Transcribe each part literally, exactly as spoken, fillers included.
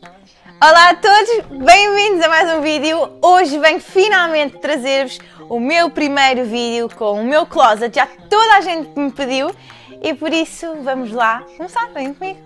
Olá a todos, bem-vindos a mais um vídeo. Hoje venho finalmente trazer-vos o meu primeiro vídeo com o meu closet. Já toda a gente me pediu e por isso vamos lá começar, venham comigo.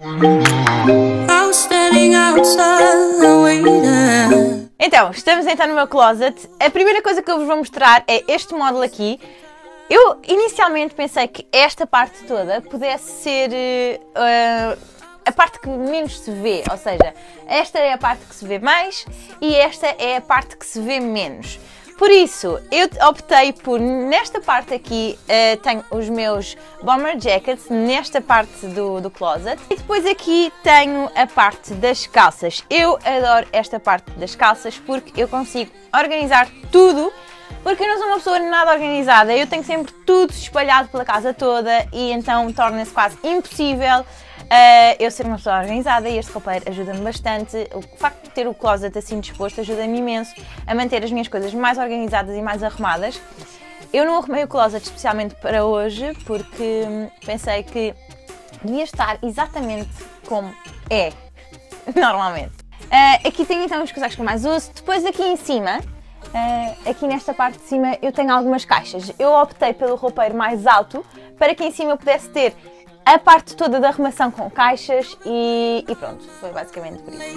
Então, estamos então no meu closet. A primeira coisa que eu vos vou mostrar é este módulo aqui. Eu inicialmente pensei que esta parte toda pudesse ser uh, a parte que menos se vê, ou seja, esta é a parte que se vê mais e esta é a parte que se vê menos. Por isso, eu optei por, nesta parte aqui, uh, tenho os meus bomber jackets, nesta parte do, do closet. E depois aqui tenho a parte das calças. Eu adoro esta parte das calças porque eu consigo organizar tudo. Porque eu não sou uma pessoa nada organizada, eu tenho sempre tudo espalhado pela casa toda e então torna-se quase impossível uh, eu ser uma pessoa organizada e este roupeiro ajuda-me bastante. O facto de ter o closet assim disposto ajuda-me imenso a manter as minhas coisas mais organizadas e mais arrumadas. Eu não arrumei o closet especialmente para hoje porque pensei que devia estar exatamente como é, normalmente. Uh, aqui tenho então os casacos que eu mais uso, depois aqui em cima, Uh, aqui nesta parte de cima eu tenho algumas caixas. Eu optei pelo roupeiro mais alto para que em cima eu pudesse ter a parte toda da arrumação com caixas e, e pronto, foi basicamente por isso.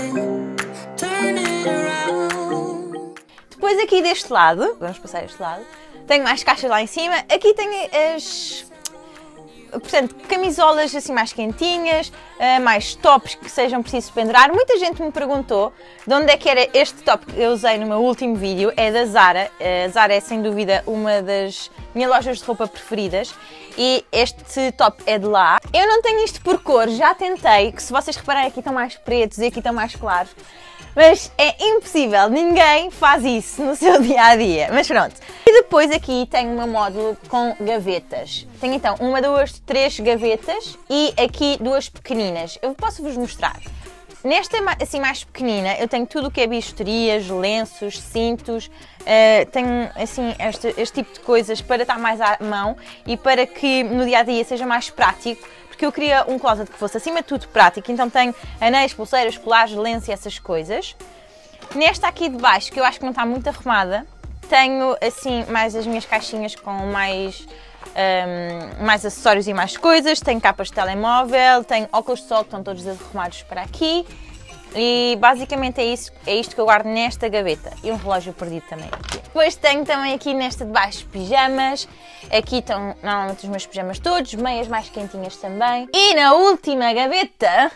Depois aqui deste lado, vamos passar este lado, tenho mais caixas lá em cima. Aqui tenho as... portanto, camisolas assim mais quentinhas, uh, mais tops que sejam precisos pendurar. Muita gente me perguntou de onde é que era este top que eu usei no meu último vídeo, é da Zara. A uh, Zara é sem dúvida uma das minhas lojas de roupa preferidas e este top é de lá. Eu não tenho isto por cor, já tentei, que se vocês repararem aqui estão mais pretos e aqui estão mais claros. Mas é impossível, ninguém faz isso no seu dia-a-dia, mas pronto. E depois aqui tenho o meu módulo com gavetas. Tenho então uma, duas, três gavetas e aqui duas pequeninas. Eu posso-vos mostrar. Nesta assim mais pequenina eu tenho tudo o que é bijuterias, lenços, cintos, uh, tenho assim este, este tipo de coisas para estar mais à mão e para que no dia-a-dia seja mais prático. Porque eu queria um closet que fosse acima de tudo prático, então tenho anéis, pulseiras, colares, lenços e essas coisas. Nesta aqui de baixo, que eu acho que não está muito arrumada, tenho assim mais as minhas caixinhas com mais, um, mais acessórios e mais coisas. Tenho capas de telemóvel, tenho óculos de sol que estão todos arrumados para aqui. E basicamente é, isso, é isto que eu guardo nesta gaveta. E um relógio perdido também aqui. Depois tenho também aqui nesta de baixo pijamas. Aqui estão normalmente os meus pijamas todos, meias mais quentinhas também. E na última gaveta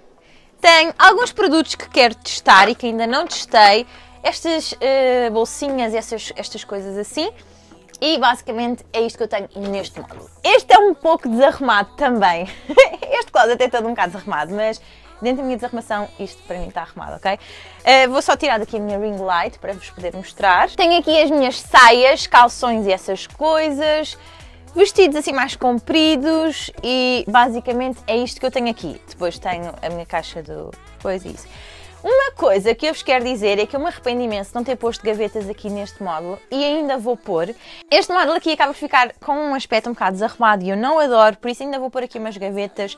tenho alguns produtos que quero testar e que ainda não testei. Estas uh, bolsinhas e essas, estas coisas assim. E basicamente é isto que eu tenho neste módulo. Este é um pouco desarrumado também. Este closet é todo um bocado desarrumado, mas dentro da minha desarrumação, isto para mim está arrumado, ok? Uh, vou só tirar daqui a minha ring light para vos poder mostrar. Tenho aqui as minhas saias, calções e essas coisas. Vestidos assim mais compridos e basicamente é isto que eu tenho aqui. Depois tenho a minha caixa do... Pois isso. Uma coisa que eu vos quero dizer é que eu me arrependo imenso de não ter posto gavetas aqui neste módulo e ainda vou pôr. Este módulo aqui acaba de ficar com um aspecto um bocado desarrumado e eu não adoro, por isso ainda vou pôr aqui umas gavetas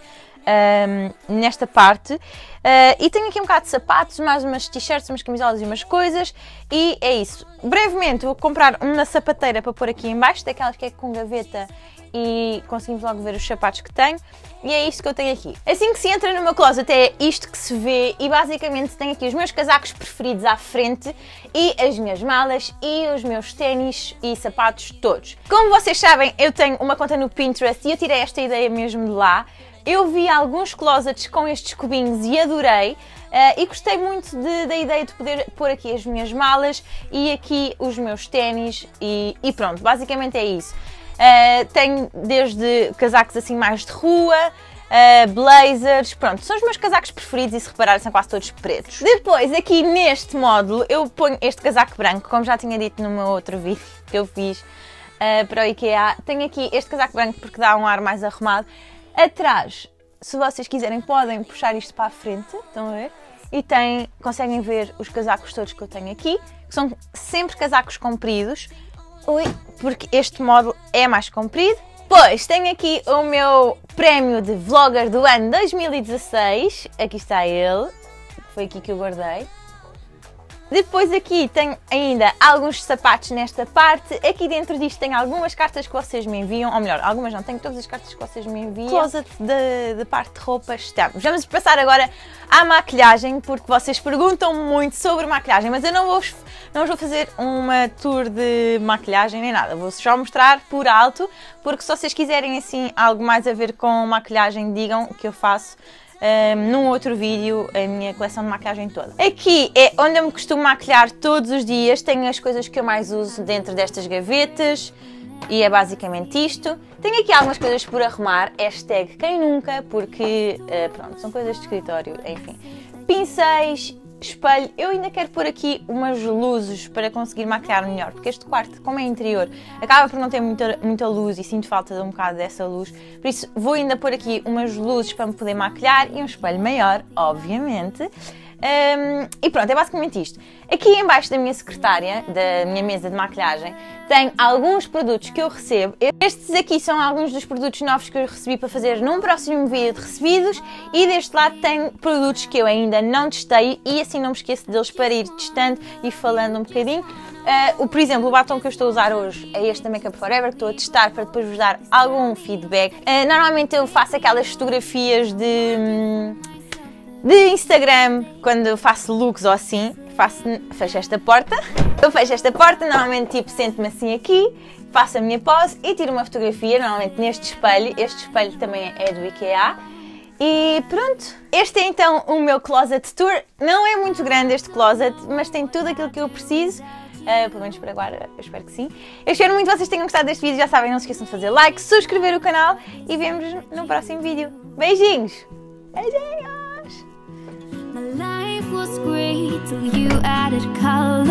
um, nesta parte. Uh, e tenho aqui um bocado de sapatos, mais umas t-shirts, umas camisolas e umas coisas e é isso. Brevemente vou comprar uma sapateira para pôr aqui em baixo, daquelas que é com gaveta e conseguimos logo ver os sapatos que tenho. E é isto que eu tenho aqui. Assim que se entra no meu closet é isto que se vê e basicamente tenho aqui os meus casacos preferidos à frente e as minhas malas e os meus ténis e sapatos todos. Como vocês sabem, eu tenho uma conta no Pinterest e eu tirei esta ideia mesmo de lá. Eu vi alguns closets com estes cubinhos e adorei uh, e gostei muito de, da ideia de poder pôr aqui as minhas malas e aqui os meus ténis e, e pronto, basicamente é isso. Uh, tenho desde casacos assim mais de rua, uh, blazers, pronto, são os meus casacos preferidos e se repararem são quase todos pretos. Depois aqui neste módulo eu ponho este casaco branco, como já tinha dito no meu outro vídeo que eu fiz uh, para o IKEA. Tenho aqui este casaco branco porque dá um ar mais arrumado. Atrás, se vocês quiserem, podem puxar isto para a frente, estão a ver? E tem, conseguem ver os casacos todos que eu tenho aqui, que são sempre casacos compridos. Ui, porque este módulo é mais comprido. Depois tenho aqui o meu prémio de vlogger do ano dois mil e dezasseis, aqui está ele, foi aqui que eu guardei. Depois aqui tenho ainda alguns sapatos nesta parte. Aqui dentro disto tem algumas cartas que vocês me enviam, ou melhor, algumas não, tenho todas as cartas que vocês me enviam. Closet da parte de roupa estamos. Vamos passar agora à maquilhagem, porque vocês perguntam muito sobre maquilhagem, mas eu não vou, não vos vou fazer uma tour de maquilhagem nem nada. Vou só mostrar por alto, porque se vocês quiserem assim algo mais a ver com maquilhagem, digam que eu faço Um, num outro vídeo a minha coleção de maquilhagem toda. Aqui é onde eu me costumo maquilhar todos os dias, tenho as coisas que eu mais uso dentro destas gavetas e é basicamente isto. Tenho aqui algumas coisas por arrumar, hashtag quem nunca, porque uh, pronto, são coisas de escritório, enfim. Pincéis, espelho, eu ainda quero pôr aqui umas luzes para conseguir maquilhar melhor, porque este quarto, como é interior, acaba por não ter muita, muita luz e sinto falta de um bocado dessa luz, por isso vou ainda pôr aqui umas luzes para me poder maquilhar e um espelho maior, obviamente. Um, e pronto, é basicamente isto. Aqui em baixo da minha secretária, da minha mesa de maquilhagem, tem alguns produtos que eu recebo. Estes aqui são alguns dos produtos novos que eu recebi para fazer num próximo vídeo de recebidos, e deste lado tenho produtos que eu ainda não testei e assim não me esqueço deles para ir testando e falando um bocadinho. Uh, o, por exemplo, o batom que eu estou a usar hoje é este da Makeup Forever, que estou a testar para depois vos dar algum feedback. Uh, normalmente eu faço aquelas fotografias de... Hum, de Instagram, quando eu faço looks ou assim, faço, fecho esta porta, eu fecho esta porta, normalmente tipo sento-me assim aqui, faço a minha pose e tiro uma fotografia, normalmente neste espelho, este espelho também é do IKEA, e pronto. Este é então o meu closet tour, não é muito grande este closet, mas tem tudo aquilo que eu preciso, uh, pelo menos por agora, eu espero que sim. Eu espero muito que vocês tenham gostado deste vídeo, já sabem, não se esqueçam de fazer like, subscrever o canal e vemos no próximo vídeo. Beijinhos! Beijinhos! My life was great till you added color.